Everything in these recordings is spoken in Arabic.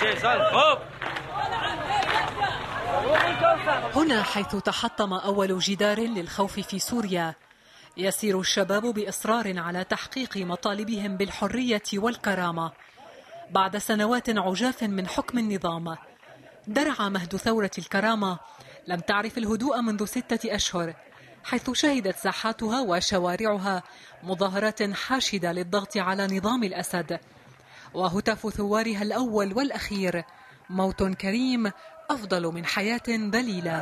هنا حيث تحطم أول جدار للخوف في سوريا، يسير الشباب بإصرار على تحقيق مطالبهم بالحرية والكرامة بعد سنوات عجاف من حكم النظام. درعا مهد ثورة الكرامة لم تعرف الهدوء منذ 6 أشهر، حيث شهدت ساحاتها وشوارعها مظاهرات حاشدة للضغط على نظام الأسد، وهتاف ثوارها الأول والأخير: موت كريم أفضل من حياة ذليلة.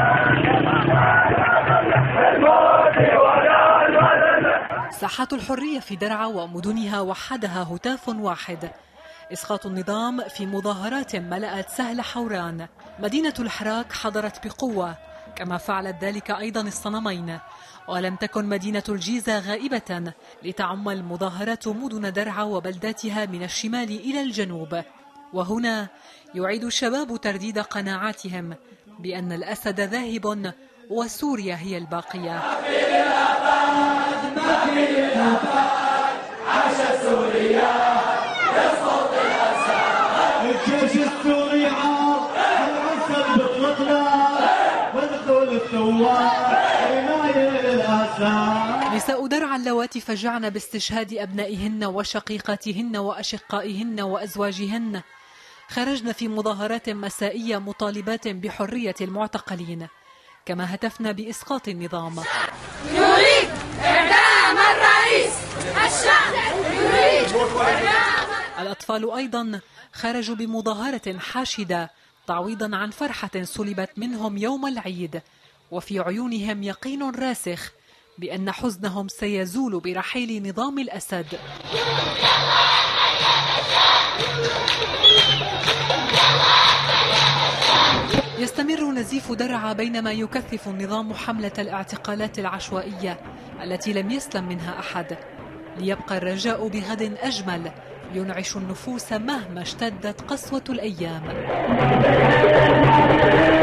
ساحات الحرية في درعا ومدنها وحدها هتاف واحد: إسقاط النظام في مظاهرات ملأت سهل حوران. مدينة الحراك حضرت بقوة، كما فعلت ذلك أيضا الصنمين، ولم تكن مدينة الجيزة غائبة لتعم المظاهرات مدن درعا وبلداتها من الشمال إلى الجنوب. وهنا يعيد الشباب ترديد قناعاتهم بأن الأسد ذاهب وسوريا هي الباقية. عاش سوريا يسقط الأسد، الجيش السوري عار العسل بطلقنا وادخل الثوار حماية الأسد. نساء درعا اللواتي فجعن باستشهاد أبنائهن وشقيقاتهن وأشقائهن وأزواجهن خرجن في مظاهرات مسائية مطالبات بحرية المعتقلين، كما هتفن بإسقاط النظام. نريد إعدام الرئيس، الشعب يريد إعدام. الأطفال أيضا خرجوا بمظاهرة حاشدة تعويضا عن فرحة سلبت منهم يوم العيد، وفي عيونهم يقين راسخ بأن حزنهم سيزول برحيل نظام الأسد. يستمر نزيف درعا بينما يكثف النظام حملة الاعتقالات العشوائية التي لم يسلم منها أحد، ليبقى الرجاء بغد أجمل ينعش النفوس مهما اشتدت قسوة الأيام.